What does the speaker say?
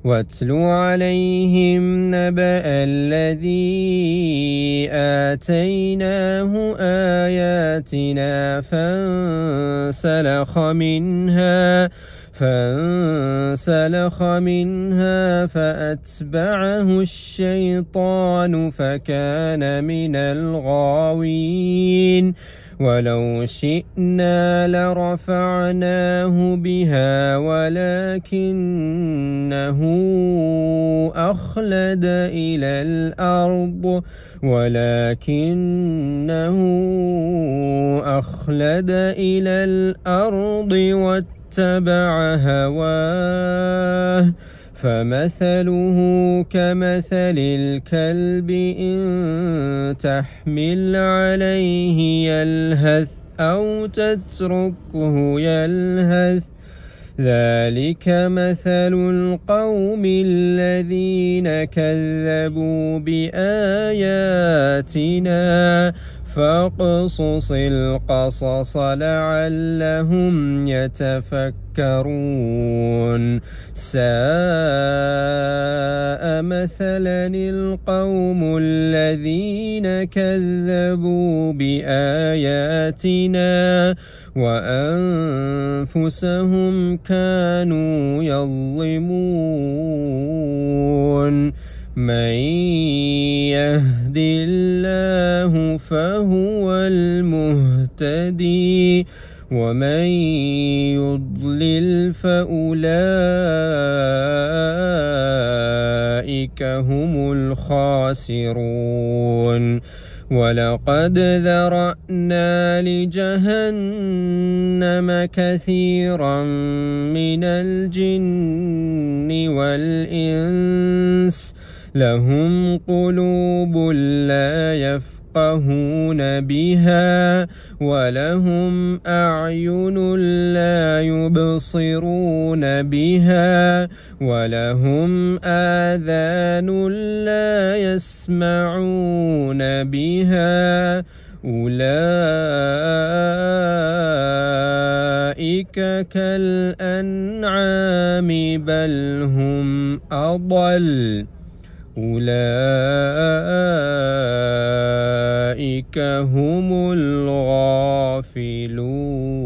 واتل عليهم نبأ الذي آتيناه آياتنا فانسلخ منها فأتبعه الشيطان فكان من الغاوين ولو شئنا لرفعناه بها ولكنه أخلد إلى الأرض واتبع هواه فمثله كمثل الكلب إن تحمل عليه يلهث أو تتركه يلهث ذلك مثل القوم الذين كذبوا بآياتنا فاقصص القصص لعلهم يتفكرون ساء مثلا القوم الذين كذبوا بآياتنا وأنفسهم كانوا يظلمون من يهد الله فهو المهتدي ومن يضلل فأولئك هم الخاسرون ولقد ذرأنا لجهنم كثيرا من الجن والإنس لهم قلوب لا يفقهون بها ولهم أعين لا يبصرون بها ولهم آذان لا يسمعون بها أولئك كالأنعام بل هم أضل أولئك هم الغافلون.